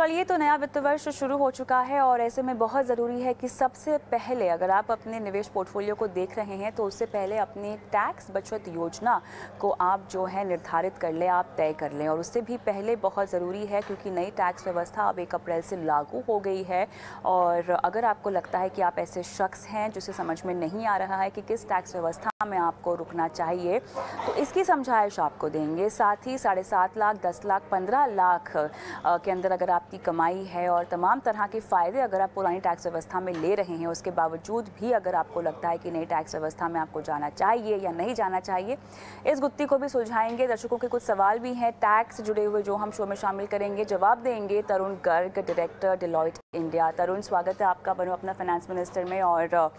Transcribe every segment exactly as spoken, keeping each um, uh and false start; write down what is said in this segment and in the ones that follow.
चलिए, तो नया वित्त वर्ष शुरू हो चुका है और ऐसे में बहुत ज़रूरी है कि सबसे पहले अगर आप अपने निवेश पोर्टफोलियो को देख रहे हैं तो उससे पहले अपनी टैक्स बचत योजना को आप जो है निर्धारित कर लें, आप तय कर लें। और उससे भी पहले बहुत ज़रूरी है, क्योंकि नई टैक्स व्यवस्था अब एक अप्रैल से लागू हो गई है। और अगर आपको लगता है कि आप ऐसे शख्स हैं जिसे समझ में नहीं आ रहा है कि किस टैक्स व्यवस्था में आपको रुकना चाहिए, तो इसकी समझाइश आपको देंगे। साथ ही साढ़े सात लाख, दस लाख, पंद्रह लाख के अंदर अगर आपकी कमाई है और तमाम तरह के फ़ायदे अगर आप पुरानी टैक्स व्यवस्था में ले रहे हैं, उसके बावजूद भी अगर आपको लगता है कि नई टैक्स व्यवस्था में आपको जाना चाहिए या नहीं जाना चाहिए, इस गुत्थी को भी सुलझाएंगे। दर्शकों के कुछ सवाल भी हैं टैक्स से जुड़े हुए जो हम शो में शामिल करेंगे। जवाब देंगे Tarun Garg, director Deloitte India. Tarun, स्वागत है आपका बनो अपना फाइनेंस मिनिस्टर में, और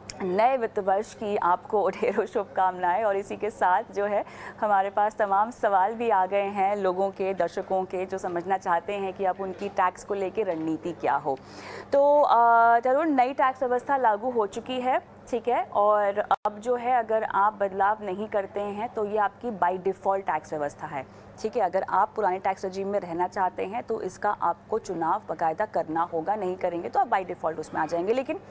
नए वित्त वर्ष की आपको ढेरों शुभकामनाएं। और इसी के साथ जो है हमारे पास तमाम सवाल भी आ गए हैं लोगों के, दर्शकों के, जो समझना चाहते हैं कि अब उनकी टैक्स को लेकर रणनीति क्या हो। तो तरुण, नई टैक्स व्यवस्था लागू हो चुकी है, ठीक है, और अब जो है अगर आप बदलाव नहीं करते हैं तो ये आपकी बाय डिफ़ॉल्ट टैक्स व्यवस्था है, ठीक है। अगर आप पुराने टैक्स रजीम में रहना चाहते हैं तो इसका आपको चुनाव बाकायदा करना होगा, नहीं करेंगे तो आप बाय डिफ़ॉल्ट उसमें आ जाएंगे। लेकिन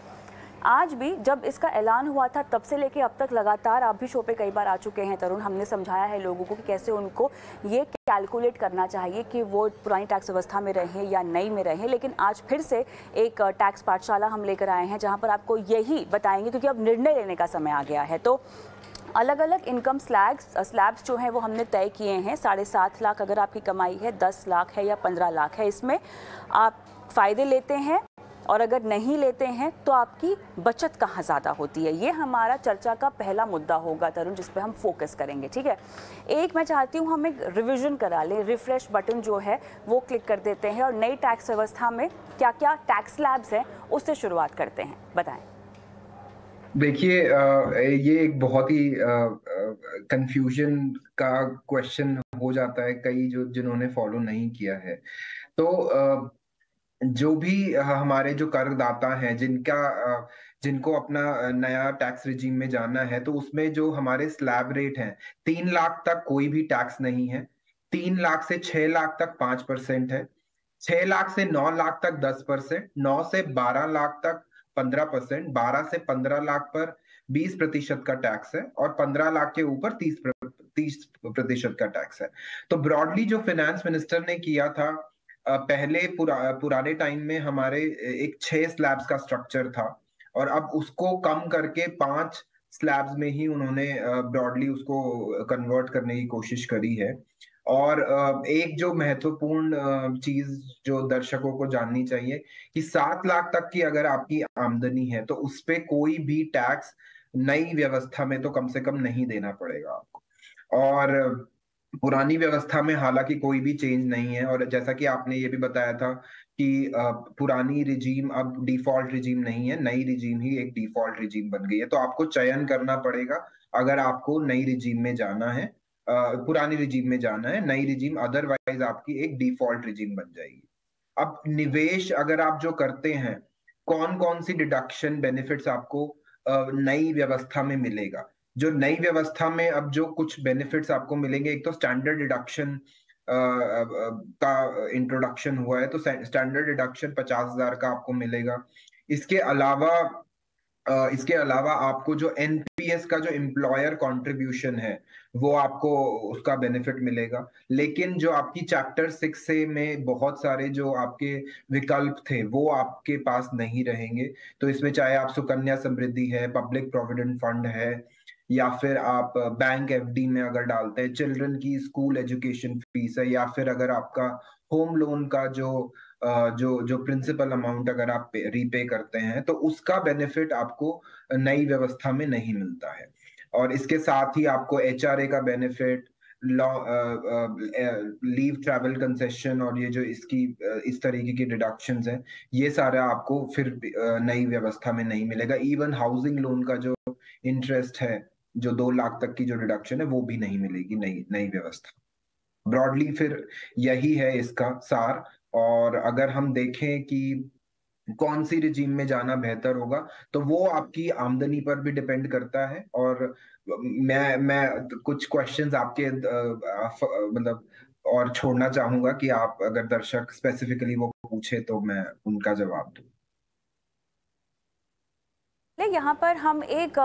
आज भी जब इसका ऐलान हुआ था तब से लेके अब तक लगातार आप भी शो पे कई बार आ चुके हैं तरुण, हमने समझाया है लोगों को कि कैसे उनको ये कैलकुलेट करना चाहिए कि वो पुरानी टैक्स व्यवस्था में रहें या नई में रहें। लेकिन आज फिर से एक टैक्स पाठशाला हम लेकर आए हैं जहां पर आपको यही बताएंगे, क्योंकि अब निर्णय लेने का समय आ गया है। तो अलग अलग इनकम स्लैब्स स्लैब्स जो हैं वो हमने तय किए हैं। साढ़े सात लाख अगर आपकी कमाई है, दस लाख है या पंद्रह लाख है, इसमें आप फ़ायदे लेते हैं, और अगर नहीं लेते हैं तो आपकी बचत कहाँ ज़्यादा होती है। ये हमारा चर्चा का पहला मुद्दा होगा तरुण, जिस पे हम फोकस करेंगे, ठीक है। एक मैं चाहती हूँ हम एक रिवीजन करा लें, रिफ्रेश बटन जो है वो क्लिक कर देते हैं और नई टैक्स व्यवस्था में क्या क्या टैक्स स्लैब्स हैं उससे शुरुआत करते हैं, बताएं। देखिए, ये एक बहुत ही कंफ्यूजन का क्वेश्चन हो जाता है कई जो जिन्होंने फॉलो नहीं किया है। तो आ, जो भी हमारे जो करदाता हैं जिनका जिनको अपना नया टैक्स रिजीम में जाना है, तो उसमें जो हमारे स्लैब रेट हैं, तीन लाख तक कोई भी टैक्स नहीं है, तीन लाख से छह लाख तक पांच परसेंट है, छह लाख से नौ लाख तक दस परसेंट, नौ से बारह लाख तक पंद्रह परसेंट, बारह से पंद्रह लाख पर बीस प्रतिशत का टैक्स है, और पंद्रह लाख के ऊपर तीस तीस प्रतिशत का टैक्स है। तो ब्रॉडली जो फाइनेंस मिनिस्टर ने किया था, पहले पुरा, पुराने टाइम में हमारे एक छह स्लैब्स का स्ट्रक्चर था, और अब उसको कम करके पांच स्लैब्स में ही उन्होंने ब्रॉडली उसको कन्वर्ट करने की कोशिश करी है। और एक जो महत्वपूर्ण चीज जो दर्शकों को जाननी चाहिए कि सात लाख तक की अगर आपकी आमदनी है तो उस पे कोई भी टैक्स नई व्यवस्था में तो कम से कम नहीं देना पड़ेगा आपको। और पुरानी व्यवस्था में हालांकि कोई भी चेंज नहीं है, और जैसा कि आपने ये भी बताया था कि पुरानी रिजीम अब डिफॉल्ट रिजीम नहीं है, नई रिजीम ही एक डिफॉल्ट रिजीम बन गई है। तो आपको चयन करना पड़ेगा अगर आपको नई रिजीम में जाना है, पुरानी रिजीम में जाना है, नई रिजीम अदरवाइज आपकी एक डिफॉल्ट रिजीम बन जाएगी। अब निवेश अगर आप जो करते हैं, कौन कौन सी डिडक्शन बेनिफिट्स आपको नई व्यवस्था में मिलेगा। जो नई व्यवस्था में अब जो कुछ बेनिफिट्स आपको मिलेंगे, एक तो स्टैंडर्ड डिडक्शन का इंट्रोडक्शन हुआ है, तो स्टैंडर्ड डिडक्शन पचास हजार का आपको मिलेगा। इसके अलावा इसके अलावा आपको जो एनपीएस का जो एम्प्लॉयर कंट्रीब्यूशन है वो आपको उसका बेनिफिट मिलेगा। लेकिन जो आपकी चैप्टर सिक्स से में बहुत सारे जो आपके विकल्प थे वो आपके पास नहीं रहेंगे। तो इसमें चाहे आप सुकन्या समृद्धि है, पब्लिक प्रोविडेंट फंड है, या फिर आप बैंक एफडी में अगर डालते हैं, चिल्ड्रन की स्कूल एजुकेशन फीस है, या फिर अगर आपका होम लोन का जो जो जो प्रिंसिपल अमाउंट अगर आप रीपे करते हैं, तो उसका बेनिफिट आपको नई व्यवस्था में नहीं मिलता है। और इसके साथ ही आपको एचआरए का बेनिफिट, लीव ट्रैवल कंसेशन, और ये जो इसकी इस तरीके की डिडक्शंस हैं, ये सारा आपको फिर नई व्यवस्था में नहीं मिलेगा। इवन हाउसिंग लोन का जो इंटरेस्ट है, जो दो लाख तक की जो डिडक्शन है, वो भी नहीं मिलेगी नई नई व्यवस्था। ब्रॉडली फिर यही है इसका सार। और अगर हम देखें कि कौन सी रिजीम में जाना बेहतर होगा, तो वो आपकी आमदनी पर भी डिपेंड करता है। और मैं मैं कुछ क्वेश्चंस आपके मतलब और छोड़ना चाहूंगा कि आप अगर दर्शक स्पेसिफिकली वो पूछे तो मैं उनका जवाब दूं। यहाँ पर हम एक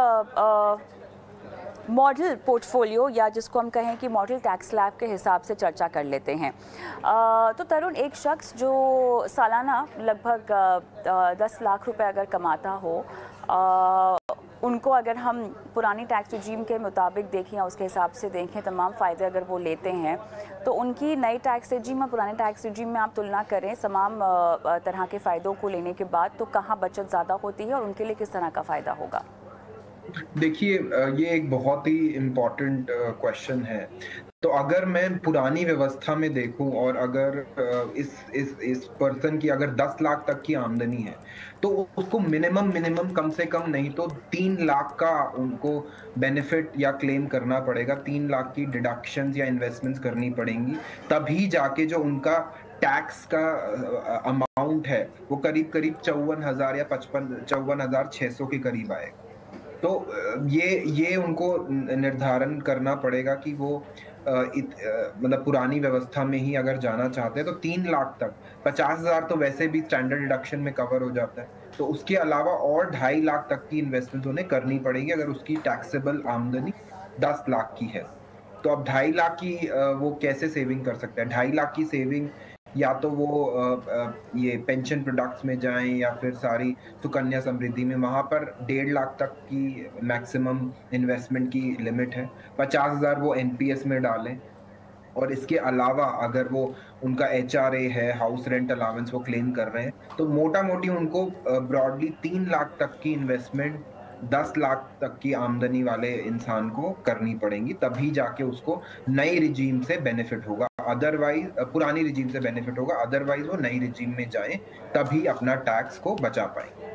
मॉडल पोर्टफोलियो या जिसको हम कहें कि मॉडल टैक्स स्लैब के हिसाब से चर्चा कर लेते हैं। तो तरुण, एक शख्स जो सालाना लगभग दस लाख रुपए अगर कमाता हो, उनको अगर हम पुरानी टैक्स रिजीम के मुताबिक देखें या उसके हिसाब से देखें, तमाम फ़ायदे अगर वो लेते हैं, तो उनकी नई टैक्स रिजीम और पुराने टैक्स रिजीम में आप तुलना करें तमाम तरह के फ़ायदों को लेने के बाद, तो कहाँ बचत ज़्यादा होती है और उनके लिए किस तरह का फ़ायदा होगा? देखिए, ये एक बहुत ही इम्पोर्टेंट क्वेश्चन है। तो अगर मैं पुरानी व्यवस्था में देखूं और अगर इस इस इस पर्सन की अगर दस लाख तक की आमदनी है, तो उसको मिनिमम मिनिमम कम से कम नहीं तो तीन लाख का उनको बेनिफिट या क्लेम करना पड़ेगा। तीन लाख की डिडक्शंस या इन्वेस्टमेंट्स करनी पड़ेंगी, तभी जाके जो उनका टैक्स का अमाउंट है वो करीब करीब चौवन हजार या पचपन चौवन हजार छह सौ के करीब आएगा। तो ये ये उनको निर्धारण करना पड़ेगा कि वो मतलब पुरानी व्यवस्था में ही अगर जाना चाहते हैं तो तीन लाख तक, पचास हजार तो वैसे भी स्टैंडर्ड डिडक्शन में कवर हो जाता है, तो उसके अलावा और ढाई लाख तक की इन्वेस्टमेंट उन्हें करनी पड़ेगी अगर उसकी टैक्सेबल आमदनी दस लाख की है। तो अब ढाई लाख की वो कैसे सेविंग कर सकते हैं? ढाई लाख की सेविंग या तो वो ये पेंशन प्रोडक्ट्स में जाएं या फिर सारी सुकन्या समृद्धि में, वहां पर डेढ़ लाख तक की मैक्सिमम इन्वेस्टमेंट की लिमिट है। पचास हजार वो एनपीएस में डालें, और इसके अलावा अगर वो उनका एचआरए है, हाउस रेंट अलावेंस वो क्लेम कर रहे हैं, तो मोटा मोटी उनको ब्रॉडली तीन लाख तक की इन्वेस्टमेंट दस लाख तक की आमदनी वाले इंसान को करनी पड़ेंगी, तभी जाके उसको नई रिजीम से बेनिफिट होगा। अदरवाइज पुरानी रिजीम से बेनिफिट होगा, अदरवाइज वो नई रिजीम में जाएं तभी अपना टैक्स को बचा पाएंगे।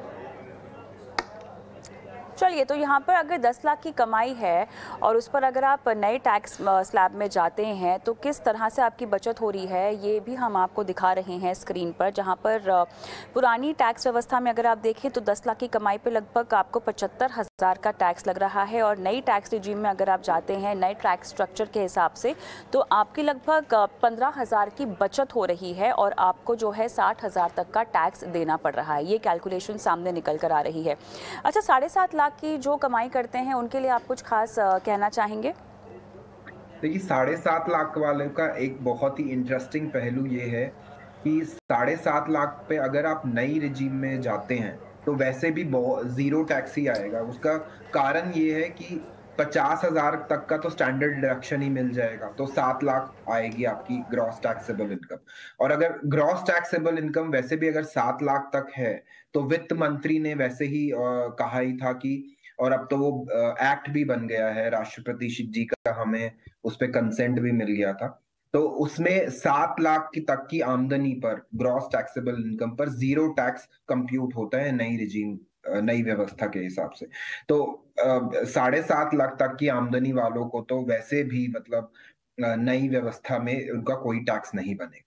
चलिए, तो यहाँ पर अगर दस लाख की कमाई है और उस पर अगर आप नए टैक्स स्लैब में जाते हैं तो किस तरह से आपकी बचत हो रही है, ये भी हम आपको दिखा रहे हैं स्क्रीन पर। जहाँ पर पुरानी टैक्स व्यवस्था में अगर आप देखें तो दस लाख की कमाई पे लगभग आपको पचहत्तर हज़ार का टैक्स लग रहा है, और नई टैक्स रिजीम में अगर आप जाते हैं नए टैक्स स्ट्रक्चर के हिसाब से तो आपकी लगभग पंद्रह हज़ार की बचत हो रही है और आपको जो है साठ हज़ार तक का टैक्स देना पड़ रहा है। ये कैलकुलेशन सामने निकल कर आ रही है। अच्छा, साढ़े सात लाख की जो कमाई करते हैं उनके लिए आप कुछ खास कहना चाहेंगे? देखिए, साढ़े सात लाख वाले का एक बहुत ही इंटरेस्टिंग पहलू ये है कि साढ़े सात लाख पे अगर आप नई रिजीम में जाते हैं तो वैसे भी जीरो टैक्स ही आएगा। उसका कारण ये है कि पचास हजार तक का तो स्टैंडर्ड डिडक्शन ही मिल जाएगा, तो सात लाख आएगी आपकी ग्रॉस टैक्सेबल इनकम। और अगर ग्रॉस टैक्सेबल इनकम वैसे भी अगर सात लाख तक है तो वित्त मंत्री ने वैसे ही आ, कहा ही था कि, और अब तो वो एक्ट भी बन गया है, राष्ट्रपति जी का हमें उस पर कंसेंट भी मिल गया था, तो उसमें सात लाख की तक की आमदनी पर ग्रॉस टैक्सेबल इनकम पर जीरो टैक्स कंप्यूट होता है नई रिजीम नई व्यवस्था के हिसाब से। तो साढ़े सात लाख तक की आमदनी वालों को तो वैसे भी मतलब नई व्यवस्था में उनका कोई टैक्स नहीं बनेगा।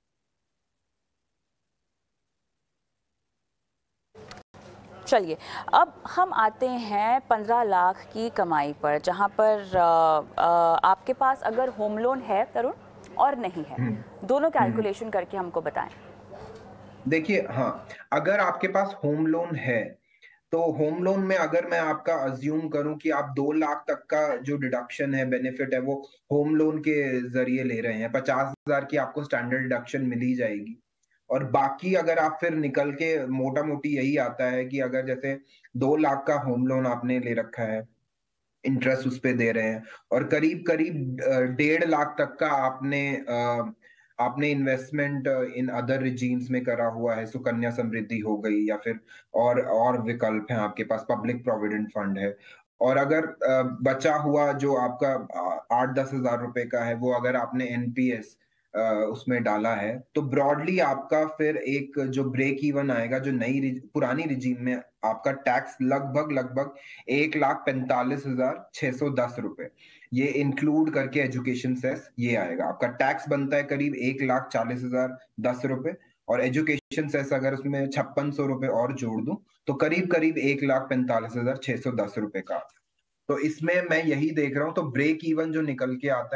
चलिए, अब हम आते हैं पंद्रह लाख की कमाई पर, जहां पर आ, आ, आपके पास अगर होम लोन है तरुण और नहीं है, दोनों कैलकुलेशन करके हमको बताएं। देखिए, हाँ, अगर आपके पास होम लोन है तो होम लोन में अगर मैं आपका अज्यूम करूं कि आप दो लाख तक का जो डिडक्शन है, बेनिफिट है, वो होम लोन के जरिए ले रहे हैं, पचास हजार की आपको स्टैंडर्ड डिडक्शन मिल ही जाएगी। और बाकी अगर आप फिर निकल के मोटा मोटी यही आता है कि अगर जैसे दो लाख का होम लोन आपने ले रखा है, इंटरेस्ट उस पे दे रहे हैं, और करीब करीब डेढ़ लाख तक का आपने आपने इन्वेस्टमेंट इन अदर रिजीम्स में करा हुआ है, सुकन्या समृद्धि हो गई या फिर और और विकल्प हैं आपके पास, पब्लिक प्रोविडेंट फंड है, और अगर बचा हुआ जो आपका आठ दस हजार रुपए का है वो अगर आपने एनपीएस उसमें डाला है, तो ब्रॉडली आपका फिर एक जो ब्रेक इवन आएगा, जो नई पुरानी रिजीम में आपका टैक्स लगभग लगभग एक लाख पैंतालीस हजार छह सौ दस रुपए, ये इंक्लूड करके एजुकेशन सेस ये आएगा। आपका टैक्स बनता है करीब एक लाख चालीस हजार दस रुपए, और एजुकेशन सेस अगर उसमें छप्पन सौ रुपए और जोड़ दूं तो करीब करीब एक लाख पैंतालीस हजार छह सौ दस रुपए का। तो इसमें मैं यही देख रहा हूं, तो ब्रेक इवन जो निकल के आता है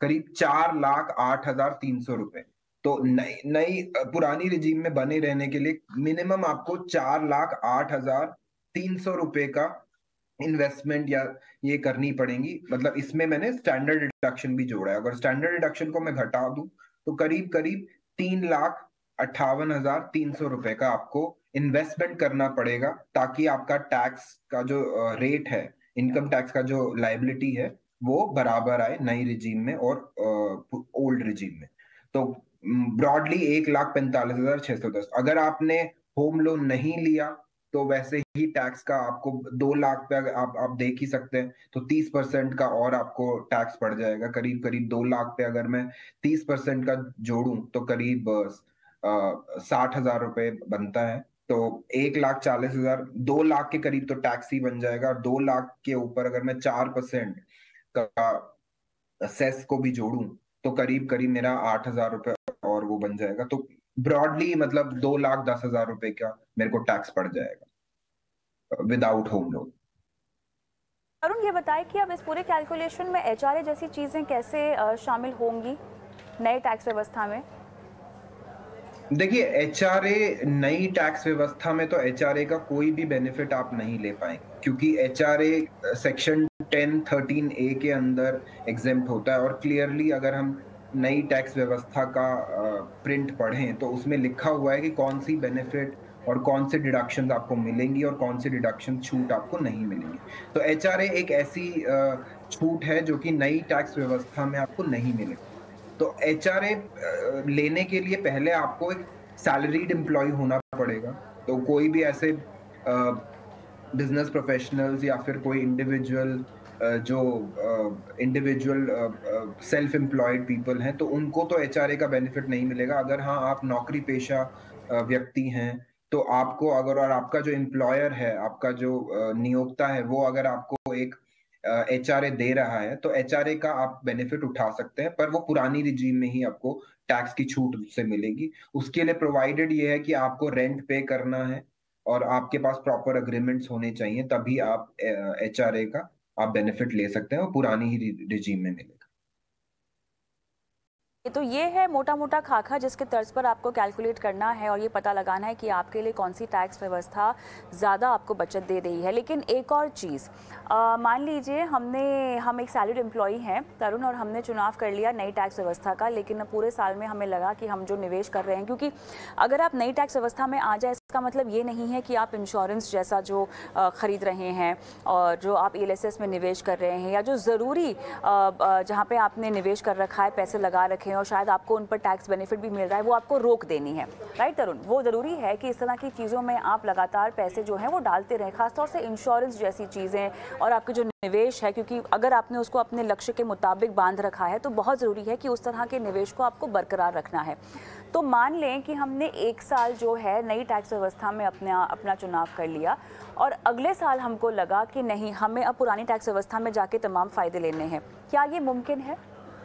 करीब चार लाख आठ हजार तीन सौ रुपए। तो नई नई पुरानी रिजीम में बने रहने के लिए मिनिमम आपको चार लाख आठ हजार तीन सौ रुपए का इन्वेस्टमेंट या ये करनी पड़ेगी। मतलब इसमें मैंने स्टैंडर्ड डिडक्शन भी जोड़ा है। अगर स्टैंडर्ड डिडक्शन को मैं घटा दूं तो करीब करीब तीन लाख अट्ठावन हजार तीन सौ रुपए का आपको इन्वेस्टमेंट करना पड़ेगा, ताकि आपका टैक्स का जो रेट है, इनकम टैक्स का जो लाइबिलिटी है, वो बराबर आए नई रिजीम में और ओल्ड रिजीम में। तो ब्रॉडली एक लाख पैंतालीस हजार छह सौ दस। अगर आपने होम लोन नहीं लिया तो वैसे ही टैक्स का आपको दो लाख पे आप आप देख ही सकते हैं, तो तीस परसेंट का और आपको टैक्स पड़ जाएगा। करीब करीब दो लाख पे अगर मैं तीस परसेंट का जोड़ूं तो करीब साठ हजार रुपए बनता है। तो एक लाख चालीस हजार, दो लाख के करीब तो टैक्स ही बन जाएगा। और दो लाख के ऊपर अगर मैं चार परसेंट का सेस को भी जोड़ूं तो करीब करीब मेरा आठ हजार रुपए और वो बन जाएगा। तो ब्रॉडली मतलब दो लाख दस हजार रुपए का मेरे को टैक्स पड़ जाएगा विदाउट होम लोन। अरुण, ये बताएं कि अब इस पूरे कैलकुलेशन में एचआरए जैसी चीजें कैसे शामिल होंगी नए टैक्स व्यवस्था में? देखिए, एचआरए नई टैक्स व्यवस्था में तो एचआरए का कोई भी बेनिफिट आप नहीं ले पाएंगे, क्योंकि HRA section ten thirteen A के अंदर एग्जेम्प्ट होता है। और क्लियरली अगर हम नई टैक्स व्यवस्था का प्रिंट पढ़ें तो उसमें लिखा हुआ है कि कौन सी बेनिफिट और कौन से डिडक्शन आपको मिलेंगी और कौन सी डिडक्शन छूट आपको नहीं मिलेंगी। तो एचआरए एक ऐसी छूट है जो कि नई टैक्स व्यवस्था में आपको नहीं मिलेगी। तो एचआरए लेने के लिए पहले आपको एक सैलरीड एम्प्लॉय होना पड़ेगा। तो कोई भी ऐसे बिजनेस प्रोफेशनल्स या फिर कोई इंडिविजुअल जो इंडिविजुअल सेल्फ एम्प्लॉयड पीपल हैं, तो उनको तो एचआरए का बेनिफिट नहीं मिलेगा। अगर हाँ आप नौकरी पेशा व्यक्ति हैं तो आपको, अगर और आपका जो एम्प्लॉयर है, आपका जो नियोक्ता है, वो अगर आपको एक एचआरए दे रहा है तो एचआरए का आप बेनिफिट उठा सकते हैं, पर वो पुरानी रिजीम में ही आपको टैक्स की छूट से मिलेगी। उसके लिए प्रोवाइडेड ये है कि आपको रेंट पे करना है और आपके पास प्रॉपर अग्रीमेंट्स होने चाहिए, तभी आप एचआरए का आप बेनिफिट ले सकते हैं, वो पुरानी ही रिजीम में मिलेगा। तो ये है मोटा मोटा खाका जिसके तर्ज पर आपको कैलकुलेट करना है और ये पता लगाना है कि आपके लिए कौन सी टैक्स व्यवस्था ज़्यादा आपको बचत दे रही है। लेकिन एक और चीज़, मान लीजिए हमने हम एक सैलरीड एम्प्लॉई हैं तरुण, और हमने चुनाव कर लिया नई टैक्स व्यवस्था का, लेकिन पूरे साल में हमें लगा कि हम जो निवेश कर रहे हैं, क्योंकि अगर आप नई टैक्स व्यवस्था में आ जाए इसका मतलब ये नहीं है कि आप इंश्योरेंस जैसा जो ख़रीद रहे हैं और जो आप ई एल एस एस में निवेश कर रहे हैं, या जो ज़रूरी जहाँ पर आपने निवेश कर रखा है, पैसे लगा रखे और शायद आपको उन पर टैक्स बेनिफिट भी मिल रहा है, वो आपको रोक देनी है। राइट तरुण, वो ज़रूरी है कि इस तरह की चीज़ों में आप लगातार पैसे जो हैं वो डालते रहें, खासतौर से इंश्योरेंस जैसी चीज़ें और आपके जो निवेश है, क्योंकि अगर आपने उसको अपने लक्ष्य के मुताबिक बांध रखा है तो बहुत ज़रूरी है कि उस तरह के निवेश को आपको बरकरार रखना है। तो मान लें कि हमने एक साल जो है नई टैक्स व्यवस्था में अपना अपना चुनाव कर लिया और अगले साल हमको लगा कि नहीं, हमें अब पुरानी टैक्स व्यवस्था में जाके तमाम फ़ायदे लेने हैं, क्या ये मुमकिन है?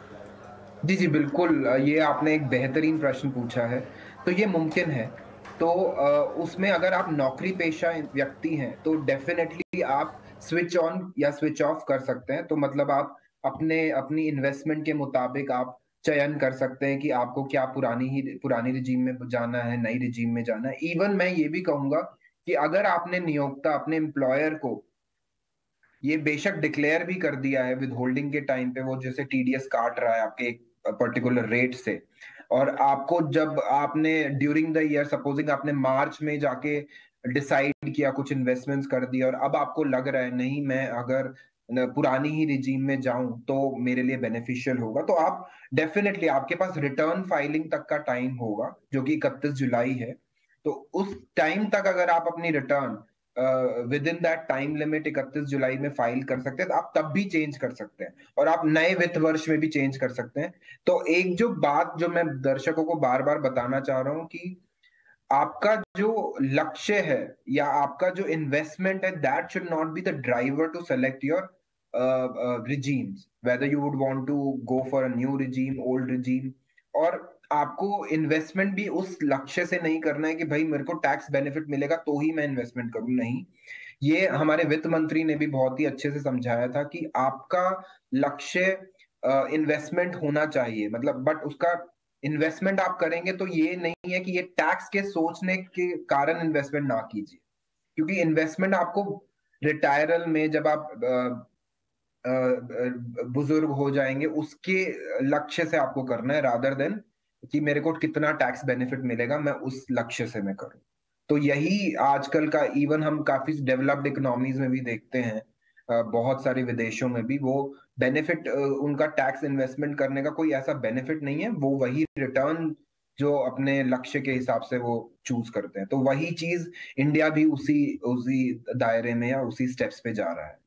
जी जी बिल्कुल, ये आपने एक बेहतरीन प्रश्न पूछा है। तो ये मुमकिन है। तो उसमें अगर आप नौकरी पेशा व्यक्ति हैं तो डेफिनेटली आप स्विच ऑन या स्विच ऑफ कर सकते हैं। तो मतलब आप अपने अपनी इन्वेस्टमेंट के मुताबिक आप चयन कर सकते हैं कि आपको क्या पुरानी ही पुरानी रिजीम में जाना है, नई रिजीम में जाना है। इवन मैं ये भी कहूंगा कि अगर आपने नियोक्ता अपने एम्प्लॉयर को ये बेशक डिक्लेयर भी कर दिया है विद होल्डिंग के टाइम पे, वो जैसे टीडीएस काट रहा है आपके एक पर्टिकुलर रेट से, और आपको जब आपने ड्यूरिंग द ईयर, सपोजिंग आपने मार्च में जाके डिसाइड किया, कुछ इन्वेस्टमेंट्स कर दिया और अब आपको लग रहा है नहीं, मैं अगर पुरानी ही रिजीम में जाऊं तो मेरे लिए बेनिफिशियल होगा, तो आप डेफिनेटली, आपके पास रिटर्न फाइलिंग तक का टाइम होगा जो कि इकतीस जुलाई है। तो उस टाइम तक अगर आप अपनी return within that time limit इकतीस जुलाई में फाइल कर सकते हैं तो आप तब भी चेंज कर सकते हैं और आप नए वित्त वर्ष में भी चेंज कर सकते हैं। तो एक जो बात जो मैं दर्शकों को बार बार बताना चाह रहा हूं कि आपका जो लक्ष्य है या आपका जो इन्वेस्टमेंट है, that should not be the driver to select your regimes, whether you would want to go for a new regime, old regime। और आपको इन्वेस्टमेंट भी उस लक्ष्य से नहीं करना है कि भाई मेरे को टैक्स बेनिफिट मिलेगा तो ही मैं इन्वेस्टमेंट करूं, नहीं। ये हमारे वित्त मंत्री ने भी बहुत ही अच्छे से समझाया था कि आपका लक्ष्य इन्वेस्टमेंट होना चाहिए, मतलब बट उसका इन्वेस्टमेंट आप करेंगे तो ये नहीं है कि ये टैक्स के सोचने के कारण इन्वेस्टमेंट ना कीजिए, क्योंकि इन्वेस्टमेंट आपको रिटायरल में जब आप अ, अ, बुजुर्ग हो जाएंगे उसके लक्ष्य से आपको करना है, रादर देन कि मेरे को कितना टैक्स बेनिफिट मिलेगा मैं उस लक्ष्य से मैं करूं। तो यही आजकल का, इवन हम काफी डेवलप्ड इकोनॉमीज में भी देखते हैं, अ, बहुत सारे विदेशों में भी वो बेनिफिट, उनका टैक्स इन्वेस्टमेंट करने का कोई ऐसा बेनिफिट नहीं है, वो वही रिटर्न जो अपने लक्ष्य के हिसाब से वो चूज करते हैं। तो वही चीज इंडिया भी उसी उसी दायरे में या उसी स्टेप्स पे जा रहा है।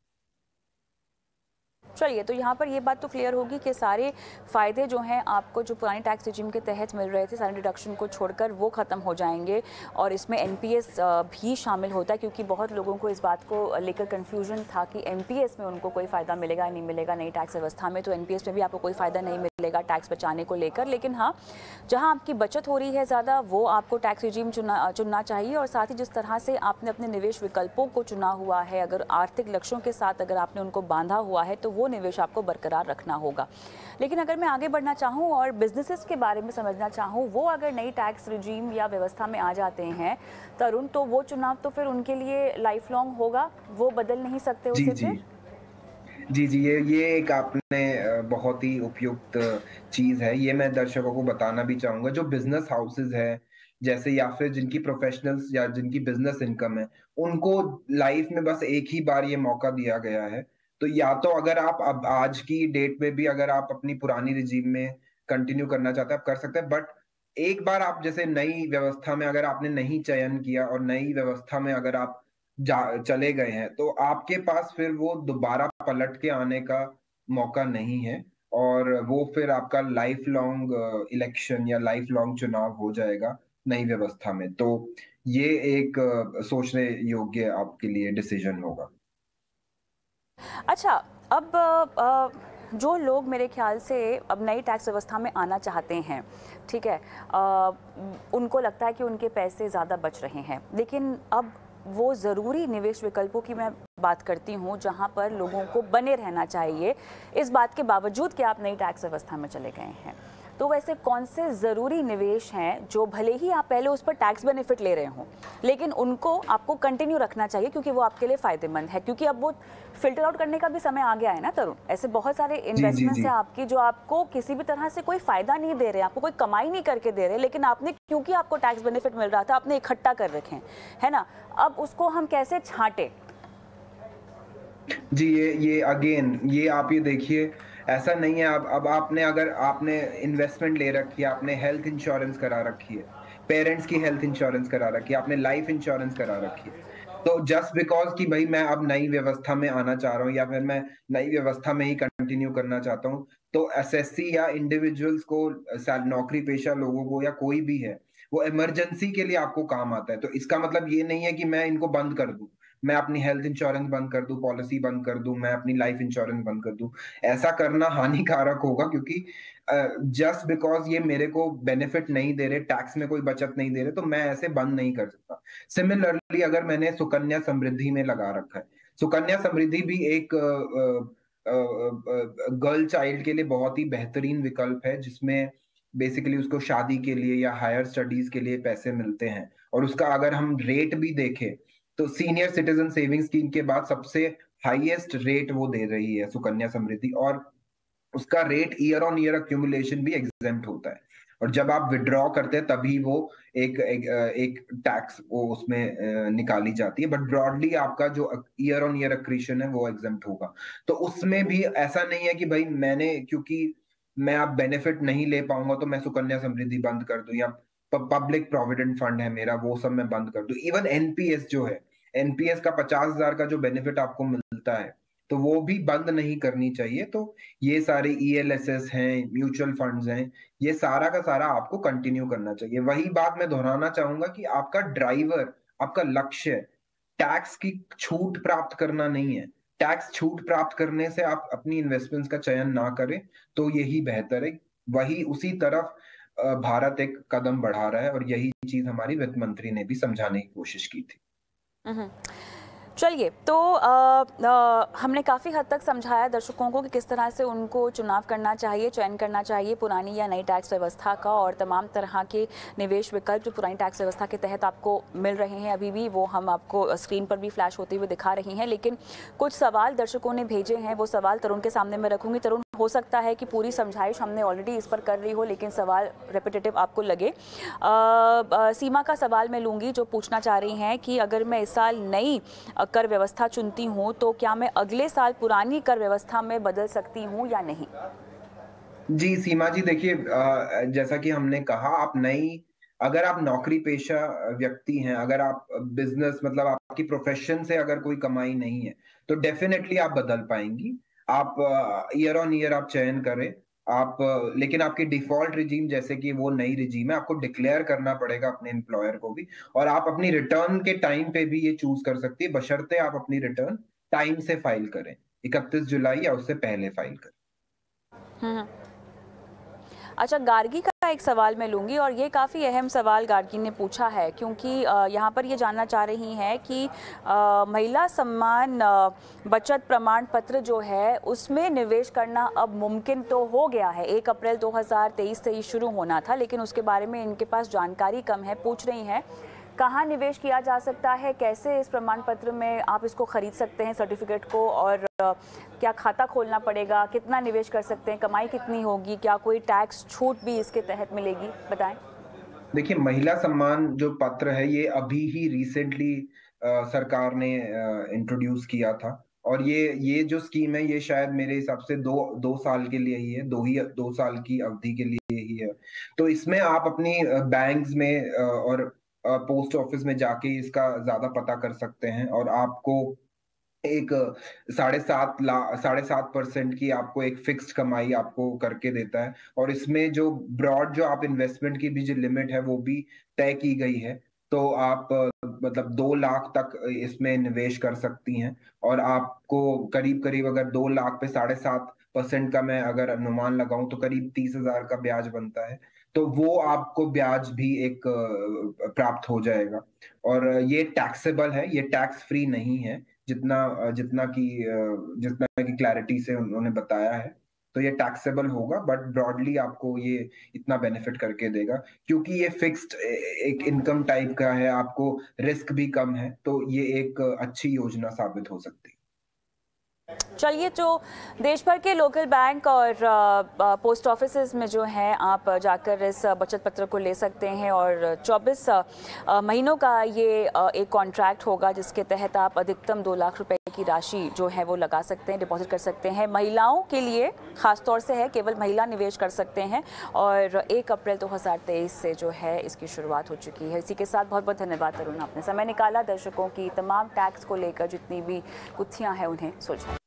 चलिए, तो यहाँ पर ये बात तो क्लियर होगी कि सारे फ़ायदे जो हैं आपको जो पुरानी टैक्स रिजिम के तहत मिल रहे थे, सारे डिडक्शन को छोड़कर वो ख़त्म हो जाएंगे और इसमें एनपीएस भी शामिल होता है, क्योंकि बहुत लोगों को इस बात को लेकर कन्फ्यूजन था कि एनपीएस में उनको कोई फ़ायदा मिलेगा नहीं मिलेगा नई टैक्स व्यवस्था में। तो एनपीएस में भी आपको कोई फ़ायदा नहीं मिलेगा टैक्स बचाने को लेकर, लेकिन हाँ, जहाँ आपकी बचत हो रही है ज़्यादा वो आपको टैक्स रिजिम चुना चुनना चाहिए। और साथ ही जिस तरह से आपने अपने निवेश विकल्पों को चुना हुआ है, अगर आर्थिक लक्ष्यों के साथ अगर आपने उनको बांधा हुआ है तो वो निवेश आपको बरकरार रखना होगा। लेकिन अगर मैं आगे बढ़ना चाहूँ और बिजनेसेस के बारे में समझना चाहूँ, वो अगर नई टैक्स रिजीम या व्यवस्था में आ जाते हैं तरुण, तो वो चुनाव तो फिर उनके लिए लाइफ लॉन्ग होगा, वो बदल नहीं सकते जी उसे जी फिर। जी जी ये ये एक आपने अ, बहुत ही उपयुक्त चीज है, ये मैं दर्शकों को बताना भी चाहूंगा। जो बिजनेस हाउसेज है जैसे, या फिर जिनकी प्रोफेशनल्स या जिनकी बिजनेस इनकम है, उनको लाइफ में बस एक ही बार ये मौका दिया गया है। तो या तो अगर आप अब आज की डेट में भी अगर आप अपनी पुरानी रिजीम में कंटिन्यू करना चाहते हैं आप कर सकते हैं, बट एक बार आप जैसे नई व्यवस्था में अगर आपने नहीं चयन किया और नई व्यवस्था में अगर आप जा चले गए हैं तो आपके पास फिर वो दोबारा पलट के आने का मौका नहीं है, और वो फिर आपका लाइफ लॉन्ग इलेक्शन या लाइफ लॉन्ग चुनाव हो जाएगा नई व्यवस्था में। तो ये एक अ, सोचने योग्य आपके लिए डिसीजन होगा। अच्छा, अब अ, जो लोग मेरे ख्याल से अब नई टैक्स व्यवस्था में आना चाहते हैं, ठीक है, अ, उनको लगता है कि उनके पैसे ज़्यादा बच रहे हैं, लेकिन अब वो ज़रूरी निवेश विकल्पों की मैं बात करती हूँ जहाँ पर लोगों को बने रहना चाहिए इस बात के बावजूद कि आप नई टैक्स व्यवस्था में चले गए हैं। तो वैसे कौन से ज़रूरी निवेश हैं जो भले ही आप पहले उस पर टैक्स बेनिफिट ले रहे हों, लेकिन उनको आपको कंटिन्यू रखना चाहिए क्योंकि वो आपके लिए फ़ायदेमंद है, क्योंकि अब वो फिल्टर आउट करने का भी समय आ गया है ना तरुण। ऐसे बहुत सारे जी जी इन्वेस्टमेंट्स जी हैं आपकी जो आपको किसी भी तरह से कोई फ़ायदा नहीं दे रहे, आपको कोई कमाई नहीं करके दे रहे, लेकिन आपने क्योंकि आपको टैक्स बेनिफिट मिल रहा था आपने इकट्ठा कर रखे हैं, है ना। अब उसको हम कैसे छांटे? जी ये ये अगेन ये आप ये देखिए, ऐसा नहीं है। अब अब आपने अगर आपने इन्वेस्टमेंट ले रखी है, आपने हेल्थ इंश्योरेंस करा रखी है, पेरेंट्स की हेल्थ इंश्योरेंस करा रखी है, आपने लाइफ इंश्योरेंस करा रखी है, तो जस्ट बिकॉज कि भाई मैं अब नई व्यवस्था में आना चाह रहा हूँ या फिर मैं नई व्यवस्था में ही कंटिन्यू करना चाहता हूँ, तो एसएससी या इंडिविजुअल्स को, नौकरी पेशा लोगों को या कोई भी है, वो इमरजेंसी के लिए आपको काम आता है। तो इसका मतलब ये नहीं है कि मैं इनको बंद कर दूं, मैं अपनी हेल्थ इंश्योरेंस बंद कर दूं, पॉलिसी बंद कर दूं, मैं अपनी लाइफ इंश्योरेंस बंद कर दूं। ऐसा करना हानिकारक होगा, क्योंकि जस्ट बिकॉज ये मेरे को बेनिफिट नहीं दे रहे, टैक्स में कोई बचत नहीं दे रहे, तो मैं ऐसे बंद नहीं कर सकता। सिमिलरली अगर मैंने सुकन्या समृद्धि में लगा रखा है, सुकन्या समृद्धि भी एक गर्ल चाइल्ड के लिए बहुत ही बेहतरीन विकल्प है, जिसमें बेसिकली उसको शादी के लिए या हायर स्टडीज के लिए पैसे मिलते हैं। और उसका अगर हम रेट भी देखें तो सीनियर सिटीजन सेविंग स्कीम के बाद सबसे हाईएस्ट रेट वो दे रही है सुकन्या समृद्धि, और उसका rate year on year accumulation भी एग्जेम्प्ट होता है, और जब आप विड्रॉ करते हैं तभी वो एक एक, एक टैक्स वो उसमें अ, निकाली जाती है, बट ब्रॉडली आपका जो ईयर ऑन ईयर अक्रीशन है वो एग्जेम्प्ट होगा। तो उसमें भी ऐसा नहीं है कि भाई मैंने, क्योंकि मैं अब बेनिफिट नहीं ले पाऊंगा तो मैं सुकन्या समृद्धि बंद कर दूं, या पब्लिक प्रोविडेंट फंड है मेरा वो सब मैं बंद कर दूं। इवन एनपीएस जो है, एनपीएस का पचास हजार का जो बेनिफिट आपको मिलता है, तो वो भी बंद नहीं करनी चाहिए। तो ये सारे ईएलएसएस हैं, म्यूचुअल फंड्स हैं, ये सारा का सारा आपको कंटिन्यू करना चाहिए। वही बात मैं दोहराना चाहूंगा कि आपका ड्राइवर, आपका लक्ष्य टैक्स की छूट प्राप्त करना नहीं है। टैक्स छूट प्राप्त करने से आप अपनी इन्वेस्टमेंट्स का चयन ना करें तो यही बेहतर है। वही उसी तरफ अ, भारत एक कदम बढ़ा रहा है, और यही चीज हमारी वित्त मंत्री ने भी समझाने की कोशिश की थी। हम्म। चलिए, तो आ, आ, हमने काफ़ी हद तक समझाया दर्शकों को कि किस तरह से उनको चुनाव करना चाहिए, चयन करना चाहिए पुरानी या नई टैक्स व्यवस्था का, और तमाम तरह के निवेश विकल्प जो पुरानी टैक्स व्यवस्था के तहत आपको मिल रहे हैं अभी भी, वो हम आपको स्क्रीन पर भी फ्लैश होते हुए दिखा रही हैं। लेकिन कुछ सवाल दर्शकों ने भेजे हैं, वो सवाल तरुण के सामने मैं रखूँगी। तरुण, हो सकता है कि पूरी समझाइश हमने ऑलरेडी इस पर कर रही हो, लेकिन सवाल रेपिटेटिव आपको लगे। आ, आ, सीमा का सवाल मैं लूँगी, जो पूछना चाह रही हैं कि अगर मैं इस साल नई कर व्यवस्था चुनती हूँ तो क्या मैं अगले साल पुरानी कर व्यवस्था में बदल सकती हूँ या नहीं? जी सीमा जी, देखिए, जैसा कि हमने कहा, आप नई अगर आप नौकरी पेशा व्यक्ति हैं, अगर आप बिजनेस मतलब आपकी प्रोफेशन से अगर कोई कमाई नहीं है, तो डेफिनेटली आप बदल पाएंगी। आप ईयर ऑन ईयर आप चयन करें आप, लेकिन आपकी डिफॉल्ट रिजीम जैसे कि वो नई रिजीम है, आपको डिक्लेयर करना पड़ेगा अपने एम्प्लॉयर को भी, और आप अपनी रिटर्न के टाइम पे भी ये चूज कर सकती है, बशर्ते आप अपनी रिटर्न टाइम से फाइल करें, इकतीस जुलाई या उससे पहले फाइल करें। हम्म अच्छा, गार्गी का एक सवाल मैं लूँगी, और ये काफ़ी अहम सवाल गार्गी ने पूछा है, क्योंकि यहाँ पर ये जानना चाह रही हैं कि आ, महिला सम्मान बचत प्रमाण पत्र जो है उसमें निवेश करना अब मुमकिन तो हो गया है। एक अप्रैल दो हज़ार तेईस से ही शुरू होना था, लेकिन उसके बारे में इनके पास जानकारी कम है। पूछ रही हैं कहाँ निवेश किया जा सकता है, कैसे इस प्रमाण पत्र में आप इसको खरीद सकते हैं सर्टिफिकेट को, और क्या खाता खोलना पड़ेगा, कितना निवेश कर सकते हैं, कमाई कितनी होगी, क्या कोई टैक्स छूट भी इसके तहत मिलेगी, बताएं। देखिए, महिला सम्मान जो पत्र है ये अभी ही रिसेंटली सरकार ने इंट्रोड्यूस किया था, और ये ये जो स्कीम है ये शायद मेरे हिसाब से दो दो साल के लिए ही है, दो ही दो साल की अवधि के लिए ही है। तो इसमें आप अपनी बैंक्स में और पोस्ट ऑफिस में जाके इसका ज्यादा पता कर सकते हैं, और आपको एक साढ़े सात लाख साढ़े सात परसेंट की आपको एक फिक्स्ड कमाई आपको करके देता है, और इसमें जो ब्रॉड जो आप इन्वेस्टमेंट की भी जो लिमिट है वो भी तय की गई है। तो आप मतलब दो लाख तक इसमें निवेश कर सकती हैं, और आपको करीब करीब अगर दो लाख पे साढ़े सात परसेंट का मैं अगर अनुमान लगाऊं तो करीब तीस हजार का ब्याज बनता है। तो वो आपको ब्याज भी एक प्राप्त हो जाएगा, और ये टैक्सेबल है, ये टैक्स फ्री नहीं है, जितना जितना की जितना की क्लैरिटी से उन्होंने बताया है। तो ये टैक्सेबल होगा, बट ब्रॉडली आपको ये इतना बेनिफिट करके देगा, क्योंकि ये फिक्स्ड एक इनकम टाइप का है, आपको रिस्क भी कम है, तो ये एक अच्छी योजना साबित हो सकती है। चलिए, जो देश भर के लोकल बैंक और पोस्ट ऑफिसेज में जो है आप जाकर इस बचत पत्र को ले सकते हैं, और चौबीस महीनों का ये एक कॉन्ट्रैक्ट होगा जिसके तहत आप अधिकतम दो लाख रुपए की राशि जो है वो लगा सकते हैं, डिपॉजिट कर सकते हैं। महिलाओं के लिए खास तौर से है, केवल महिला निवेश कर सकते हैं, और एक अप्रैल दो हज़ार तेईस से जो है इसकी शुरुआत हो चुकी है। इसी के साथ बहुत बहुत धन्यवाद तरुण, आपने समय निकाला दर्शकों की तमाम टैक्स को लेकर जितनी भी गुत्थियाँ हैं उन्हें सुलझाया।